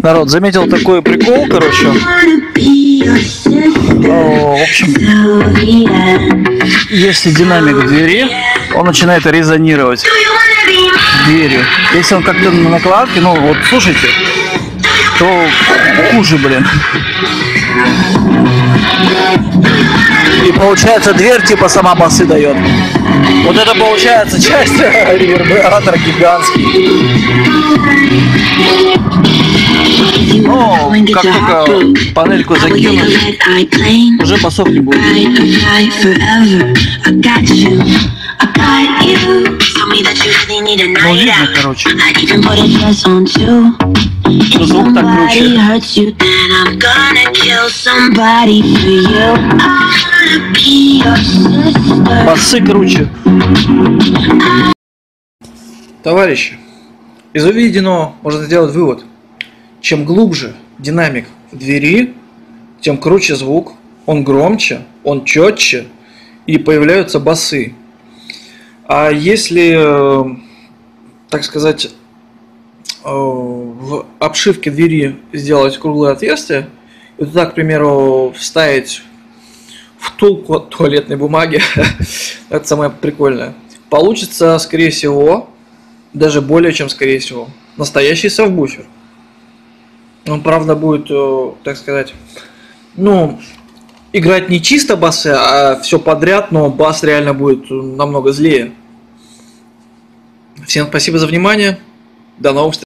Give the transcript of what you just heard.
Народ, заметил такой прикол, короче. В общем, если динамик в двери, он начинает резонировать дверью. Если он как-то на накладке, ну вот слушайте, то хуже, блин. И получается дверь типа сама басы дает. Вот это получается часть ревербератора гигантский. Но как только панельку закинуть, уже басов не будет. Ну видно, короче. Что звук так круче. Басы круче. Товарищи, из увиденного можно сделать вывод. Чем глубже динамик в двери, тем круче звук, он громче, он четче и появляются басы. А если, так сказать, в обшивке двери сделать круглое отверстие, и туда, к примеру, вставить втулку от туалетной бумаги, это самое прикольное, получится, скорее всего, даже более чем скорее всего, настоящий сабвуфер. Он, правда, будет, так сказать, ну, играть не чисто басы, а все подряд, но бас реально будет намного злее. Всем спасибо за внимание. До новых встреч.